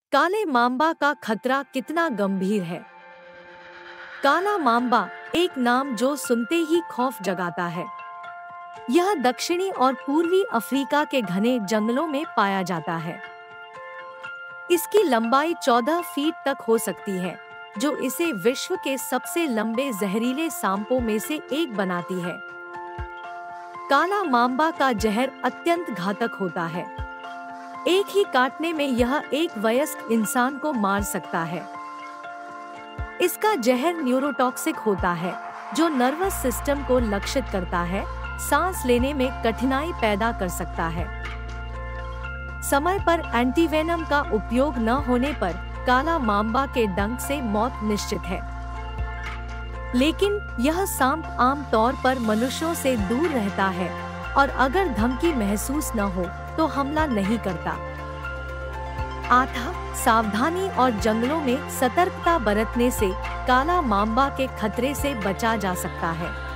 काले मांबा का खतरा कितना गंभीर है। काला मांबा एक नाम जो सुनते ही खौफ जगाता है। यह दक्षिणी और पूर्वी अफ्रीका के घने जंगलों में पाया जाता है। इसकी लंबाई 14 फीट तक हो सकती है, जो इसे विश्व के सबसे लंबे जहरीले सांपों में से एक बनाती है। काला मांबा का जहर अत्यंत घातक होता है। एक ही काटने में यह एक वयस्क इंसान को मार सकता है। इसका जहर न्यूरोटॉक्सिक होता है, जो नर्वस सिस्टम को लक्षित करता है, सांस लेने में कठिनाई पैदा कर सकता है। समय पर एंटीवेनम का उपयोग न होने पर काला मांबा के डंक से मौत निश्चित है। लेकिन यह सांप आम तौर पर मनुष्यों से दूर रहता है और अगर धमकी महसूस न हो तो हमला नहीं करता। सावधानी और जंगलों में सतर्कता बरतने से काला मांबा के खतरे से बचा जा सकता है।